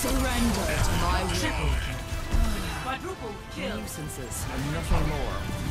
Surrender to my will. Quadruple kill. Nuisances and nothing more.